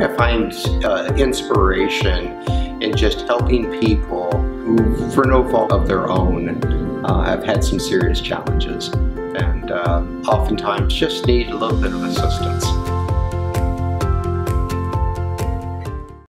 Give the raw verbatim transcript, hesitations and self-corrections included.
I find uh, inspiration in just helping people who, for no fault of their own, uh, have had some serious challenges and uh, oftentimes just need a little bit of assistance.